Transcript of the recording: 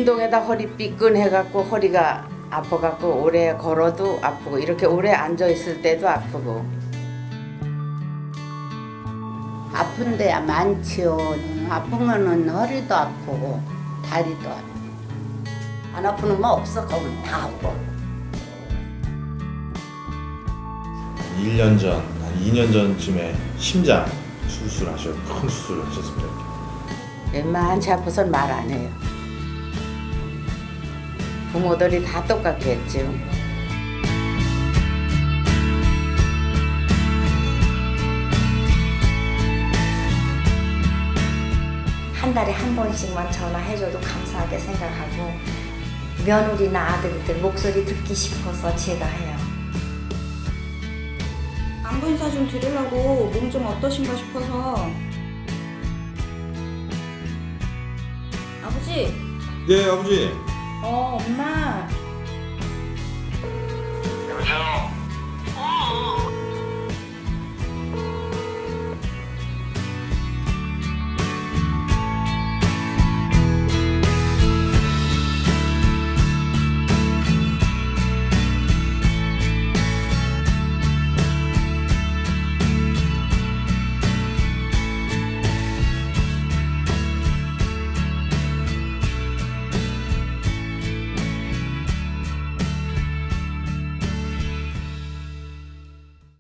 운동에다 허리 삐끈해갖고 허리가 아파갖고 오래 걸어도 아프고 이렇게 오래 앉아있을 때도 아프고. 아픈 데야 많지요. 아프면은 허리도 아프고 다리도 아프고. 안 아프는 뭐 없어. 거긴 다 아파. 1년 전, 한 2년 전쯤에 심장 수술하셨고 큰 수술을 하셨습니다. 웬만치 아파서는 말 안 해요. 부모들이 다 똑같겠죠. 한 달에 한 번씩만 전화해줘도 감사하게 생각하고 며느리나 아들들 목소리 듣기 싶어서 제가 해요. 안부 인사 좀 드리려고 몸 좀 어떠신가 싶어서. 아버지. 네, 아버지. 엄마. 여보세요?